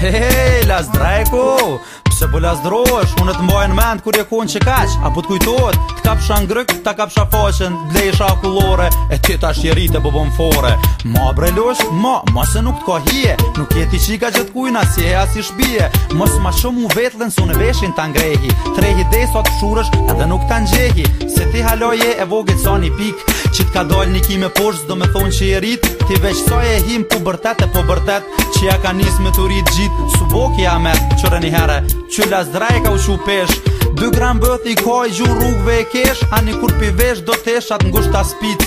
Hey, las drejko, pse po lazdrosh, unë të mbajnë mend kur je kon që kaq, apo t'kujtohet, t'kapsha ngryk, ta kapsha faqen, blejsha akullore, e ti tash jerite po bom fore. Ma brelosh, ma se nuk t'ka hije, nuk jeti qika që t'kujna si e as i shbije. Mos ma shumë u vetlen, su në veshin t'a ngrehi, trehi dhe sa t'fshurësh edhe nuk t'a ngjehi. Se ti haloje e vogit sa një pik, që t'ka dal një kime posh, zdo me thonë që i rrit, ti veç sa e him po bërtet e po bërtet, që ja ka nis me të rrit gjit, su boki ja met, qëre një here, që las drejka u shu pesh. 2 gram bëth i kaj gju rrugve e kesh, ani kur pi vesh do tesh atë ngusht ta spit,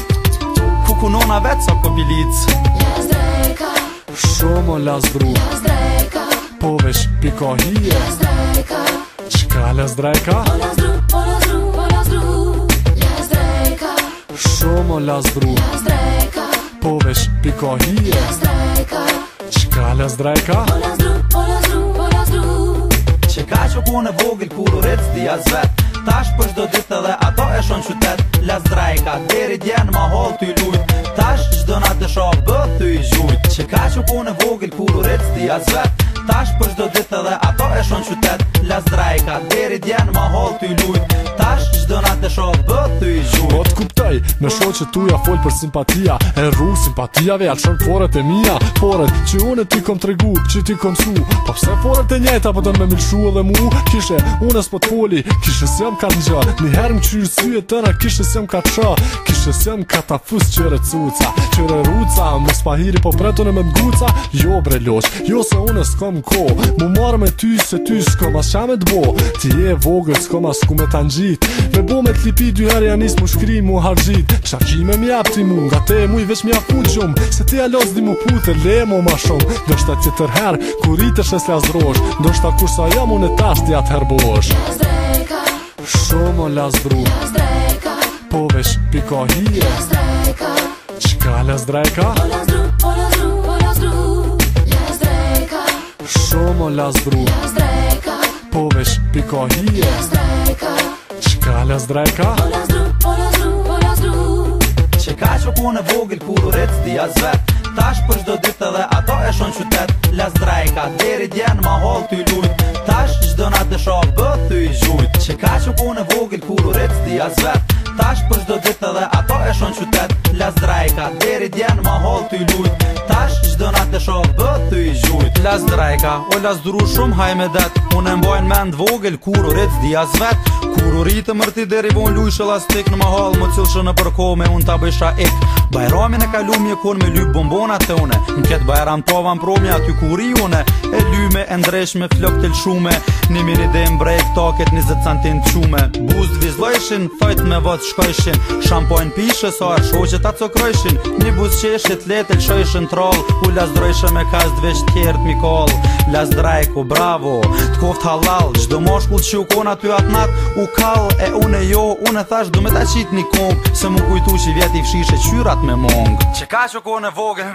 ku kunona vet sa ko bilic. Las drejka, Shumë o las dru, las drejka, po vesh pika hije. las drejka, Qka las drejka? o las dru, o las dru, o las dru. Las drejka, Shumë o las dru, las drejka, po vesh pika hije. las drejka, Qka las drejka? o las dru, o las dru, o las dru. Që ka që ku në vogil kur u rec t'ja zvet, tash për shdo dit edhe ato e shon qytet. Las drejka, deri djen ma hall t'y lujt, tash gjdo na të shok bët t'y gjujt. Që ka që ku në vogil kur u rec t'ja zvet, tash për shdo dit edhe ato e shon qytet. Las drejka, deri djen ma hall t'y lujt, tash gjdo na të shok bët t'y gjujt. Po t'kuptoj, me shoqe tuja fol për simpatia, e rru simpatiave alëshon foret e mija. Foret që unë ti kom tregu, që ti kom su, po pse foret e njejta po don me milshu edhe mu. Kishe unë s'po t'foli, kishe s'jam ka t'ngja, një herë më qyrë syje tëna, kishe s'jam ka t'qa, kishe s'jam ka ta fus qëre cuca, qëre ruca, mos pahiri po pretone me m'guca. Jo bre loq, jo se unë s'kom ko, mu marrë me ty se ty s'kom as qa me t'bo. Ti je vogël s'kom as ku me t'angjit, me bo me t'lipi 2 herë janis mu shkri mu hargjit. Qarqime m'jap ti mu, nga te mu i veç m'jap u gjum, se ti alos di mu pute le mu ma shumë. Do shta tjetër herë, kur i të shes lazdrosh, do shta kur sa jam unë e tash t'ja t'herbosh. Las drejka, Shumë o lazdru, las drejka, po vesh pika hije. las drejka, Qka las drejka? o las dru, o las dru, o las dru. Las drejka, Shumë o lazdru, las drejka, po vesh pika hije. las drejka, Qka las drejka? o las dru, o las dru, o las dru. Që ka që ku në vogil kur u rec t'ja zvet, tash për shdo dit edhe ato e shon qytet. Las drejka, deri djen ma hall t'y lujt, tash gjdo na të shok bët t'y gjujt. Që ka që ku në vogil kur u rec t'ja zvet, tash për shdo dit edhe ato e shon qytet. Las drejka, deri djen ma hall t'y lujt, tash gjdo na të shok bët t'y gjujt. Las drejka, o las dru shumë haj me det, unë e mbajnë mend vogil kur u rec t'ja zvet. Kur u rritë mërti deri von lujshë lastik në mahal, më cilshë në përkome unë ta bëjsha ik. Bajramin e kalumje kon me lyp bombonat të une, në ketë bajram tovan promja aty kuri une, e lyme e ndresh me flok të lshume, një miri dhe mbrejk taket 20 centin të shume. Buzd vizlojshin, thajt me vët shkojshin, shampojn pishe sa arshoqet atë sokrojshin, një buz qeshit letë lshojshin troll, u lasdrojshe me kast veç t'kert mikall. Las drejko, bravo, t'koft halal, gjdo moshkull që u kon aty atë nat, u kall e une jo, une thash du me ta qit një kong, se mu kujtu që vjeti fshishe qyrat me mong. Që ka që kone vogil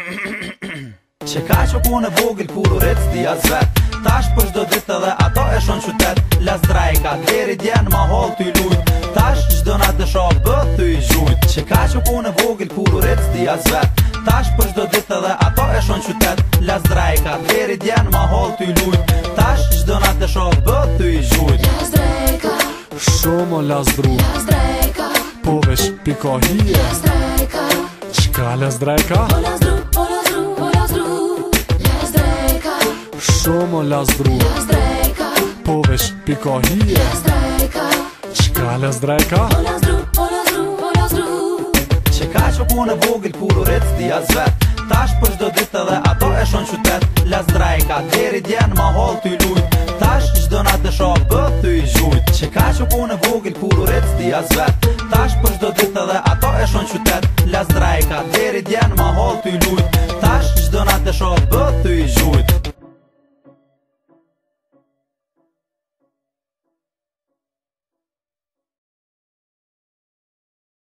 Që ka që kone vogil kur u rec t'ja zvet, tash për shdo dit edhe ato e shon qytet. Las drejka, deri djen ma hall t'y lujt, tash gjdo na të shok bët t'y gjujt. Që ka që kone vogil kur u rec t'ja zvet, tash për shdo dit edhe ato e shon qytet. Las drejka, deri djen ma hall t'y lujt, tash gjdo na të shok bët t'y gjujt. Las drejka, Shumë o lazdru, las drejka, po vesh pika hije. las drejka, Qka las drejka? o las dru, o las dru, o las dru. Las drejka, Shumë o lazdru, las drejka, po vesh pika hije. las drejka, Qka las drejka? o las dru, o las dru, o las dru. Që ka që ku në vogil kur u rec t'ja zvet, tash për shdo dit edhe ato e shon qytet. Las drejka, deri djen ma hall t'y lujt, tash gjdo na të shok bët t'y gjujt. Që ka që ku në vogil kur u rec t'ja zvet, tash për shdo dit edhe ato e shon qytet. Las drejka, deri djen ma hall t'y lujt, tash gjdo na të shok bët t'y gjujt.